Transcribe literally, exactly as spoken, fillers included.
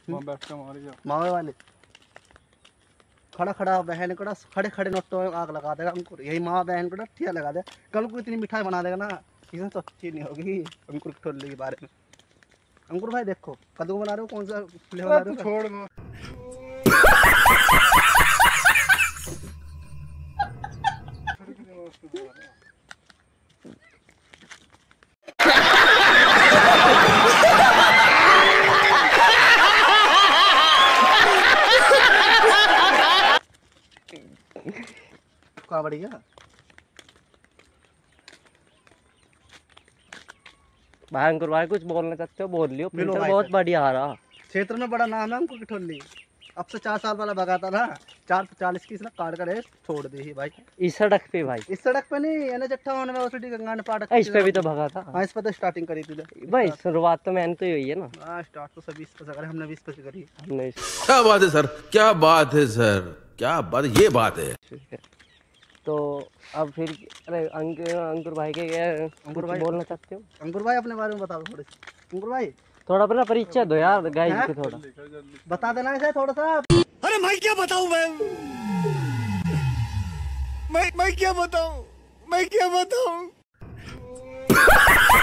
मावे वाले खड़ा खड़ा बहन को खड़े खड़े नोटों में आग लगा देगा अंकुर। यही माँ बहन को ठिया लगा दे, कल को इतनी मिठाई बना देगा ना, किसी तो अच्छी नहीं होगी अंकुर ठोली के बारे में। अंकुर भाई देखो कद्दू बना रहे हो, कौन सा फ्लेवर बना रहे हो? छोड़ कहाँ बढ़िया भाई अंकुर भाई कुछ बोलना चाहते हो बोल लियो, फिर बहुत बढ़िया आ रहा। क्षेत्र में बड़ा नाम है अंकुर की ठोली। अब से चार साल पहले भगाता था, चार सौ चालीस की इसने काट कर छोड़ दी भाई। इस सड़क पे भाई, इस सड़क पे नहीं, एन एच अट्ठावन में ओसीडी गंगा ने पाट इस पे भी तो भगा था। हाँ इस पे तो स्टार्टिंग करी थी भाई, शुरुआत तो मैंने तो यही है ना। हाँ स्टार्ट तो सब बीस पे से करी हमने, बीस पे से करी हमने। क्या बात है सर, क्या बात है सर, क्या बात, ये बात है। तो अब फिर अरे अंकुर अंकुर भाई के क्या अंकुर भाई बोलना चाहते हो? अंकुर भाई अपने बारे में बताओ थोड़ी। अंकुर भाई थोड़ा अपना परिचय दो यार गाइस को, थोड़ा बता देना है थोड़ा सा। अरे मैं क्या बताऊं, मैं मैं मैं क्या बताऊं, मैं क्या बताऊं